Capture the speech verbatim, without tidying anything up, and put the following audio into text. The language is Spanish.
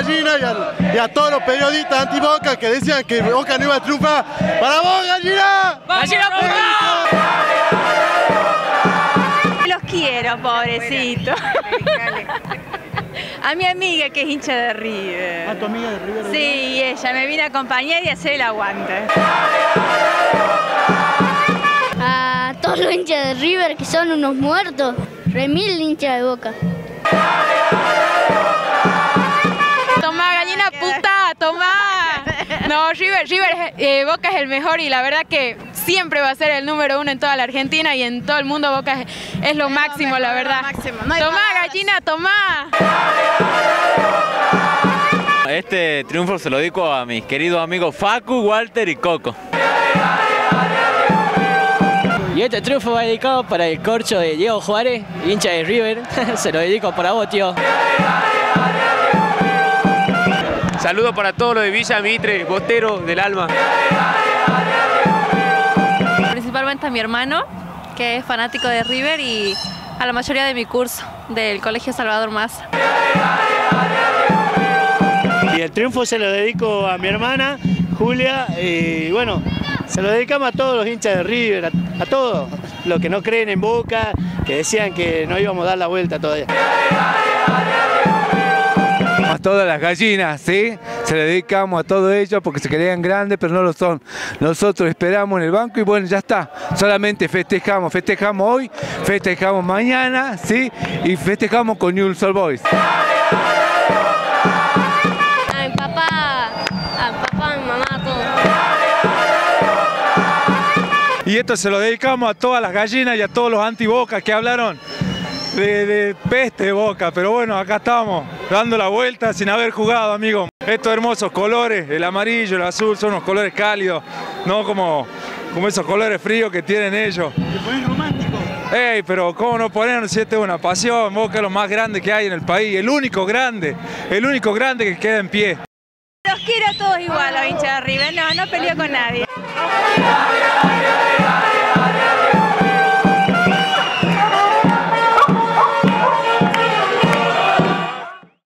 Gallina y a, y a todos los periodistas anti-Boca que decían que Boca no iba a triunfar. ¡Para vos, Gallina! ¡Gallina puta! Los quiero, pobrecito. A mi amiga que es hincha de River. ¿A tu amiga de River? Sí, y ella me vino a acompañar y a hacer el aguante. A todos los hinchas de River que son unos muertos. Remil hinchas de Boca. Tomá, Gallina puta, tomá. No, River, River, eh, Boca es el mejor y la verdad que siempre va a ser el número uno en toda la Argentina y en todo el mundo. Boca es, es lo máximo, la verdad. No tomá, Gallina, tomá. Este triunfo se lo dedico a mis queridos amigos Facu, Walter y Coco. Y este triunfo va dedicado para el corcho de Diego Juárez, hincha de River. Se lo dedico para vos, tío. Saludos para todos los de Villa Mitre, Bostero del alma. Principalmente a mi hermano, que es fanático de River, y a la mayoría de mi curso del Colegio Salvador Massa. Y el triunfo se lo dedico a mi hermana, Julia, y bueno, se lo dedicamos a todos los hinchas de River, a, a todos los que no creen en Boca, que decían que no íbamos a dar la vuelta todavía. A todas las gallinas, ¿sí? Se le dedicamos a todos ellos porque se creían grandes, pero no lo son. Nosotros esperamos en el banco y bueno, ya está. Solamente festejamos, festejamos hoy, festejamos mañana, ¿sí? Y festejamos con Newell's Old Boys. A mi papá, a mi papá, a mi mamá, a todos. Y esto se lo dedicamos a todas las gallinas y a todos los anti-Boca que hablaron de, de peste de Boca, pero bueno, acá estamos, dando la vuelta sin haber jugado, amigo. Estos hermosos colores, el amarillo, el azul, son unos colores cálidos, no como, como esos colores fríos que tienen ellos. ¿Te pones romántico? Ey, pero cómo no ponernos si esta es una pasión. Boca es lo más grande que hay en el país, el único grande, el único grande que queda en pie. Los quiero a todos igual, los hinchas de River, no, no peleo con nadie.